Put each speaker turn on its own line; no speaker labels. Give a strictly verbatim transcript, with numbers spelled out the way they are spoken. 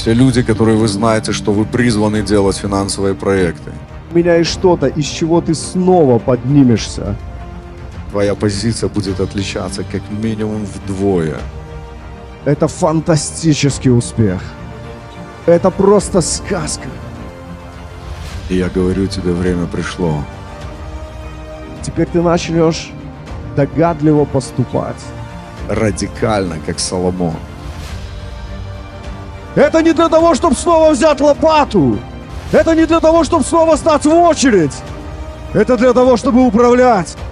Те люди, которые вы знаете, что вы призваны делать финансовые проекты.
У меня есть что-то, из чего ты снова поднимешься.
Твоя позиция будет отличаться как минимум вдвое.
Это фантастический успех. Это просто сказка.
И я говорю тебе, время пришло.
Теперь ты начнешь догадливо поступать.
Радикально, как Соломон.
Это не для того, чтобы снова взять лопату. Это не для того, чтобы снова стать в очередь. Это для того, чтобы управлять.